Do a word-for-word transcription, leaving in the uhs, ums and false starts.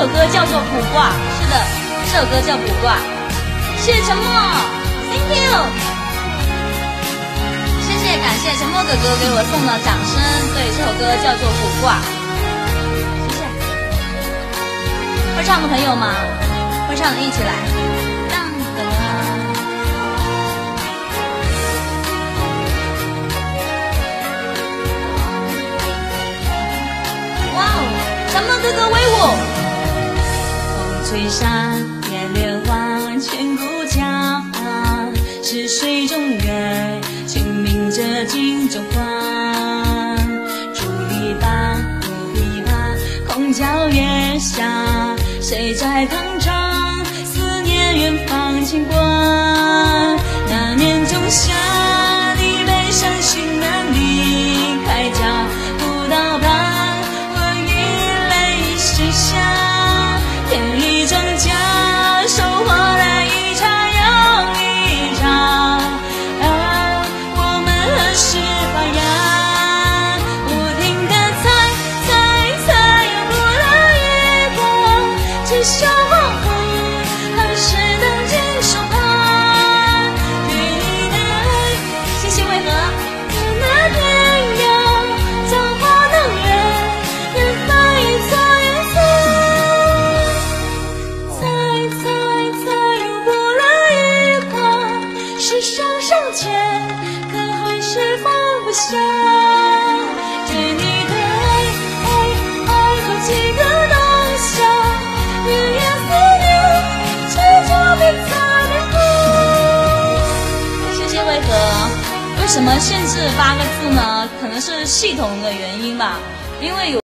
首歌叫做《卜卦》，是的，这首歌叫《卜卦》。谢谢沉默 ，Thank you， 谢谢感谢沉默哥哥给我送的掌声。对，这首歌叫做《卜卦》，谢谢。会唱的朋友吗？会唱的一起来。当当当。哇哦，沉默哥哥威武！风吹沙，叶莲花，千古佳。是水中月，清明着镜中花。竹篱笆，竹篱笆，空皎月下。谁在旁窗？思念远方牵挂。那年仲夏，你背山寻男离开家，古道旁，我与泪湿下。田里庄稼，收获了一茬又一茬。啊，我们何时发芽？不停地猜猜猜，又不了一个，只笑黄昏，何时等尽手帕？对你的爱，星星为何那天涯？造化弄人，缘分一错一错。猜猜猜，又过了一跨，是上上签，可还是放不下？对你的爱，爱爱和几个当下，日夜思念，执着别擦边过。谢谢为何？为什么限制八个字呢？可能是系统的原因吧，因为有。